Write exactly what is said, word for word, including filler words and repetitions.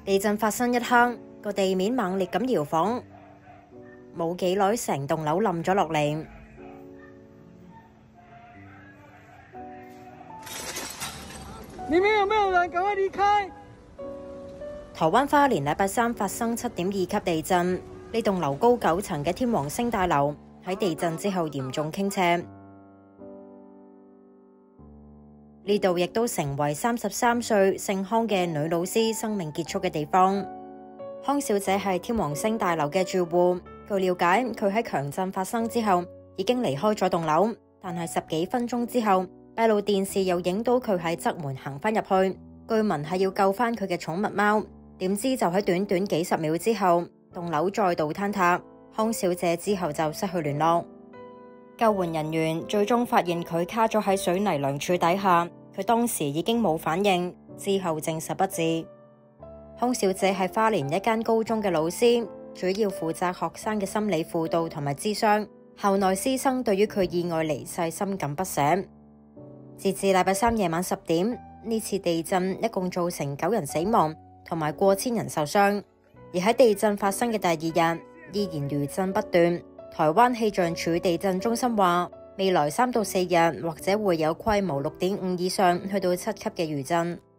地震發生一刻，個地面猛烈咁搖晃，冇幾耐成棟樓冧咗落嚟。 裡面有沒有人？趕快離開！ 台灣花蓮禮拜三發生七點二級地震，呢棟樓高九層嘅天王星大樓喺地震之後嚴重傾斜。呢度亦都成為三十三歲姓康嘅女老師生命結束嘅地方。康小姐係天王星大樓嘅住戶，據了解，佢喺強震發生之後已經離開咗棟樓，但係十幾分鐘之後，閉路電視又影到佢喺側門行翻入去，據聞係要救翻佢嘅寵物貓，點知就喺短短幾十秒之後，棟樓再度坍塌，康小姐之後就失去聯絡。救援人員最終發現佢卡咗喺水泥梁柱底下，佢當時已經冇反應，之後證實不治。康小姐係花蓮一間高中嘅老師，主要負責學生嘅心理輔導同埋諮商。校內師生對於佢意外離世深感不捨。截至禮拜三夜晚十點，呢次地震一共造成九人死亡，同埋過千人受傷。而喺地震發生嘅第二日，依然餘震不斷。台灣氣象署地震中心話，未來三到四日或者會有規模六點五以上去到七級嘅餘震。